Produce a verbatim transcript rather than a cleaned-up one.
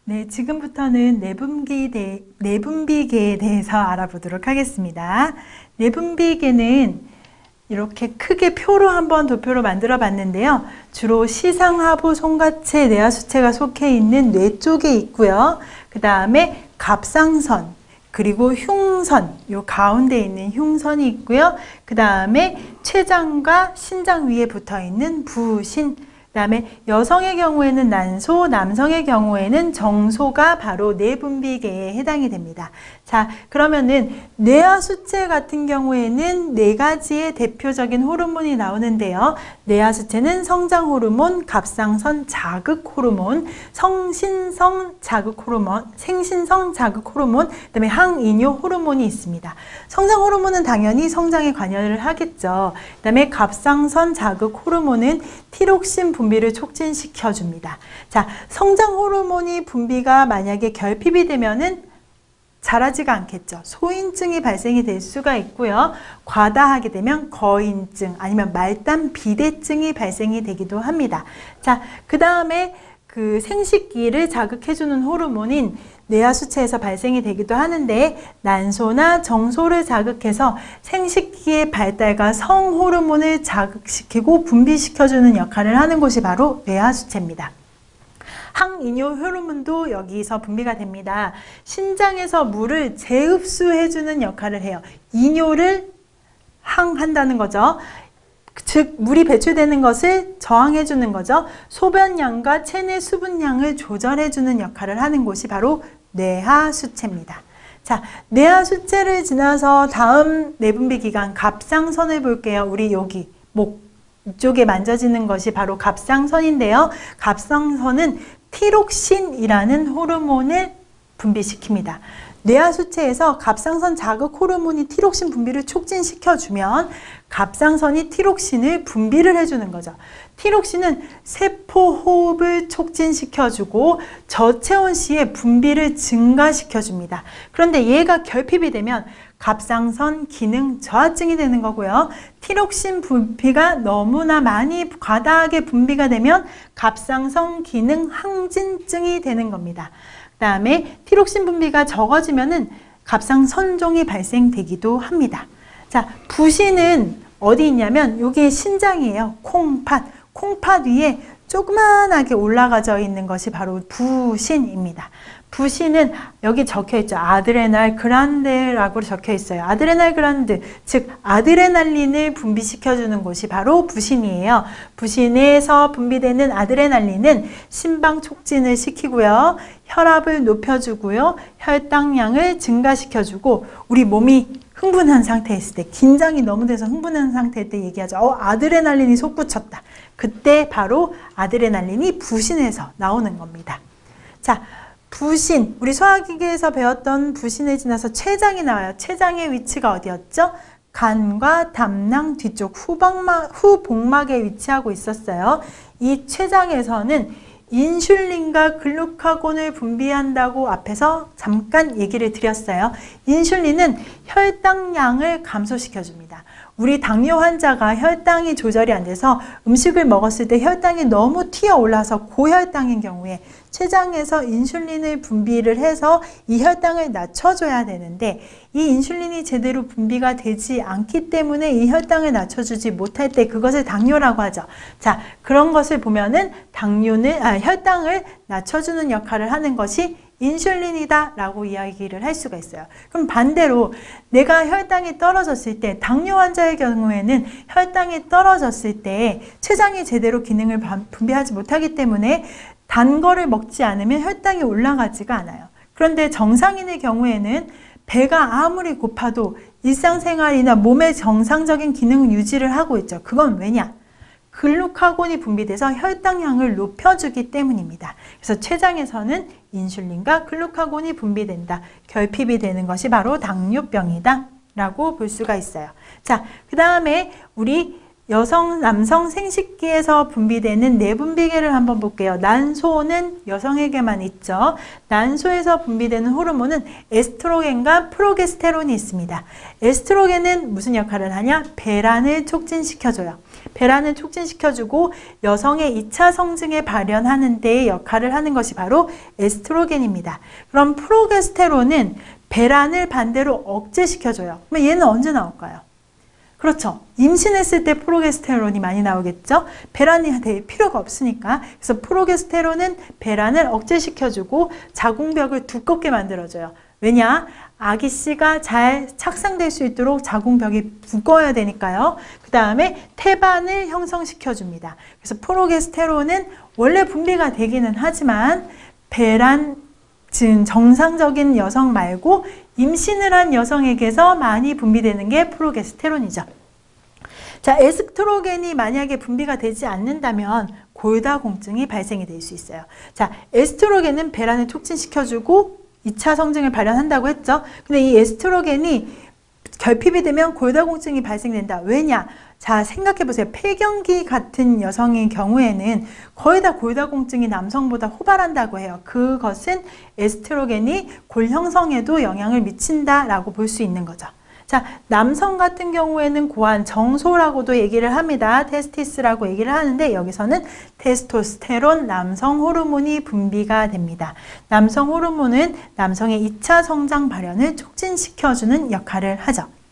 네, 지금부터는 내분비 대, 내분비계에 대해서 알아보도록 하겠습니다. 내분비계는 이렇게 크게 표로 한번 도표로 만들어 봤는데요. 주로 시상하부 송가체 내하수체가 속해 있는 뇌 쪽에 있고요. 그 다음에 갑상선, 그리고 흉선, 요 가운데 있는 흉선이 있고요. 그 다음에 췌장과 신장 위에 붙어 있는 부신, 그 다음에 여성의 경우에는 난소, 남성의 경우에는 정소가 바로 내분비계에 해당이 됩니다. 자, 그러면은 뇌하수체 같은 경우에는 네 가지의 대표적인 호르몬이 나오는데요. 뇌하수체는 성장 호르몬, 갑상선 자극 호르몬, 성신성 자극 호르몬, 생신성 자극 호르몬, 그다음에 항이뇨 호르몬이 있습니다. 성장 호르몬은 당연히 성장에 관여를 하겠죠. 그다음에 갑상선 자극 호르몬은 티록신 분비를 촉진시켜 줍니다. 자, 성장 호르몬이 분비가 만약에 결핍이 되면은 자라지가 않겠죠. 소인증이 발생이 될 수가 있고요. 과다하게 되면 거인증 아니면 말단 비대증이 발생이 되기도 합니다. 자, 그 다음에 그 생식기를 자극해주는 호르몬인 뇌하수체에서 발생이 되기도 하는데 난소나 정소를 자극해서 생식기의 발달과 성호르몬을 자극시키고 분비시켜주는 역할을 하는 곳이 바로 뇌하수체입니다. 항이뇨 호르몬도 여기서 분비가 됩니다. 신장에서 물을 재흡수해주는 역할을 해요. 이뇨를 항한다는 거죠. 즉 물이 배출되는 것을 저항해주는 거죠. 소변량과 체내 수분량을 조절해주는 역할을 하는 곳이 바로 뇌하수체입니다. 자, 뇌하수체를 지나서 다음 내분비 기관 갑상선을 볼게요. 우리 여기 목 이쪽에 만져지는 것이 바로 갑상선인데요. 갑상선은 티록신이라는 호르몬을 분비시킵니다. 뇌하수체에서 갑상선 자극 호르몬이 티록신 분비를 촉진시켜주면 갑상선이 티록신을 분비를 해주는 거죠. 티록신은 세포 호흡을 촉진시켜주고 저체온 시에 분비를 증가시켜줍니다. 그런데 얘가 결핍이 되면 갑상선 기능 저하증이 되는 거고요. 티록신 분비가 너무나 많이 과다하게 분비가 되면 갑상선 기능 항진증이 되는 겁니다. 그 다음에 티록신 분비가 적어지면은 갑상선종이 발생되기도 합니다. 자, 부신은 어디 있냐면 여기 신장이에요. 콩팥. 콩팥 위에 조그만하게 올라가져 있는 것이 바로 부신입니다. 부신은 여기 적혀 있죠. 아드레날 그란데라고 적혀 있어요. 아드레날 그란드, 즉 아드레날린을 분비시켜주는 곳이 바로 부신이에요. 부신에서 분비되는 아드레날린은 심방 촉진을 시키고요. 혈압을 높여주고요. 혈당량을 증가시켜주고 우리 몸이 흥분한 상태에 있을 때, 긴장이 너무 돼서 흥분한 상태일 때 얘기하죠. 어, 아드레날린이 솟구쳤다. 그때 바로 아드레날린이 부신에서 나오는 겁니다. 자, 부신, 우리 소화기계에서 배웠던 부신을 지나서 췌장이 나와요. 췌장의 위치가 어디였죠? 간과 담낭 뒤쪽 후방막, 후복막에 위치하고 있었어요. 이 췌장에서는 인슐린과 글루카곤을 분비한다고 앞에서 잠깐 얘기를 드렸어요. 인슐린은 혈당량을 감소시켜줍니다. 우리 당뇨 환자가 혈당이 조절이 안 돼서 음식을 먹었을 때 혈당이 너무 튀어 올라서 고혈당인 경우에 췌장에서 인슐린을 분비를 해서 이 혈당을 낮춰줘야 되는데 이 인슐린이 제대로 분비가 되지 않기 때문에 이 혈당을 낮춰주지 못할 때 그것을 당뇨라고 하죠. 자, 그런 것을 보면은 당뇨는, 아, 혈당을 낮춰주는 역할을 하는 것이 인슐린이다 라고 이야기를 할 수가 있어요. 그럼 반대로 내가 혈당이 떨어졌을 때, 당뇨 환자의 경우에는 혈당이 떨어졌을 때 췌장이 제대로 기능을 분비하지 못하기 때문에 단 거를 먹지 않으면 혈당이 올라가지가 않아요. 그런데 정상인의 경우에는 배가 아무리 고파도 일상생활이나 몸의 정상적인 기능을 유지를 하고 있죠. 그건 왜냐? 글루카곤이 분비돼서 혈당량을 높여주기 때문입니다. 그래서 췌장에서는 인슐린과 글루카곤이 분비된다. 결핍이 되는 것이 바로 당뇨병이다 라고 볼 수가 있어요. 자, 그 다음에 우리 여성, 남성 생식기에서 분비되는 내분비계를 한번 볼게요. 난소는 여성에게만 있죠. 난소에서 분비되는 호르몬은 에스트로겐과 프로게스테론이 있습니다. 에스트로겐은 무슨 역할을 하냐? 배란을 촉진시켜줘요. 배란을 촉진시켜주고 여성의 이 차 성징을 발현하는 데 역할을 하는 것이 바로 에스트로겐입니다. 그럼 프로게스테론은 배란을 반대로 억제시켜줘요. 그럼 얘는 언제 나올까요? 그렇죠. 임신했을 때 프로게스테론이 많이 나오겠죠. 배란이 될 필요가 없으니까. 그래서 프로게스테론은 배란을 억제시켜주고 자궁벽을 두껍게 만들어줘요. 왜냐? 아기 씨가 잘 착상될 수 있도록 자궁벽이 두꺼워야 되니까요. 그 다음에 태반을 형성시켜줍니다. 그래서 프로게스테론은 원래 분비가 되기는 하지만 배란, 즉 정상적인 여성 말고 임신을 한 여성에게서 많이 분비되는 게 프로게스테론이죠. 자, 에스트로겐이 만약에 분비가 되지 않는다면 골다공증이 발생이 될 수 있어요. 자, 에스트로겐은 배란을 촉진시켜주고 이 차 성징을 발현한다고 했죠. 근데 이 에스트로겐이 결핍이 되면 골다공증이 발생된다. 왜냐? 자, 생각해 보세요. 폐경기 같은 여성의 경우에는 거의 다 골다공증이 남성보다 호발한다고 해요. 그것은 에스트로겐이 골 형성에도 영향을 미친다라고 볼 수 있는 거죠. 자, 남성 같은 경우에는 고환 정소라고도 얘기를 합니다. 테스티스라고 얘기를 하는데 여기서는 테스토스테론 남성 호르몬이 분비가 됩니다. 남성 호르몬은 남성의 이 차 성장 발현을 촉진시켜주는 역할을 하죠.